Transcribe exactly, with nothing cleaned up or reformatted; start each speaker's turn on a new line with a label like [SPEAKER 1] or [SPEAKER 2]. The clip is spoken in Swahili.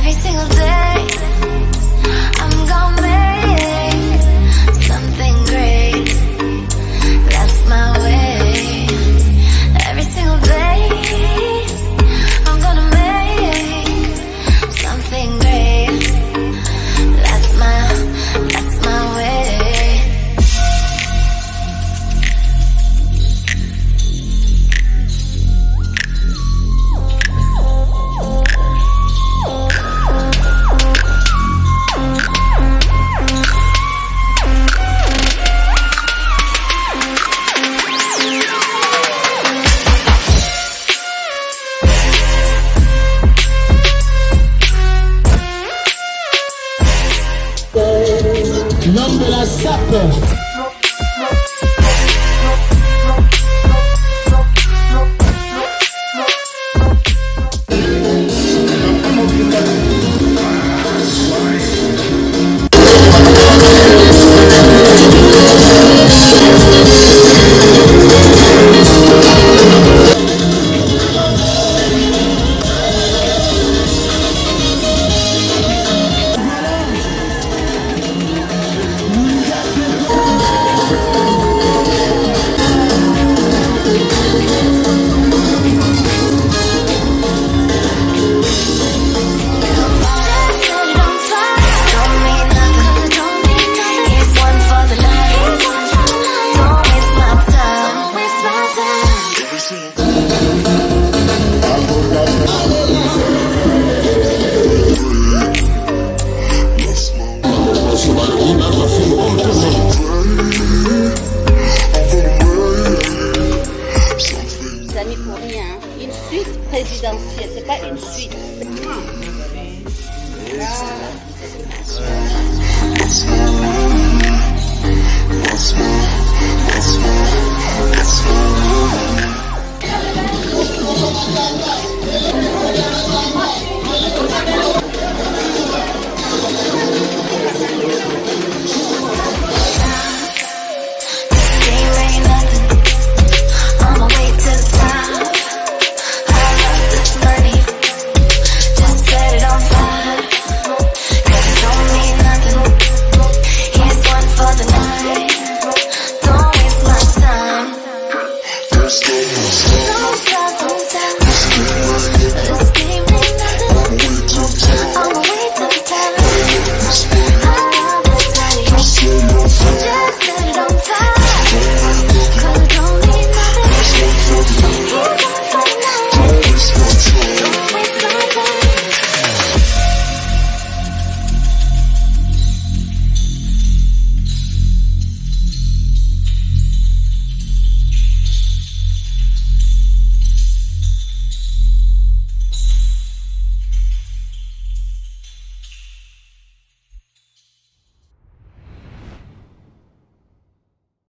[SPEAKER 1] Every single day I'm gonna make something great. That's my way. Every single day I'm gonna make something great. That's my, that's my way.
[SPEAKER 2] L'homme de la sape.
[SPEAKER 3] Amis pour rien, une suite présidentielle, c'est pas une suite.
[SPEAKER 1] That's my, that's my, that's my, that's my.